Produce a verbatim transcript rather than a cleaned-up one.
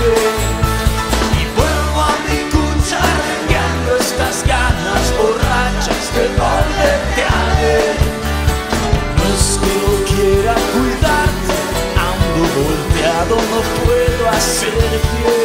y vuelvo a mi cucha rengueando estas ganas borrachas de volverte a ver. No es que no quiera cuidarte, ando volteado, no puedo hacer pie.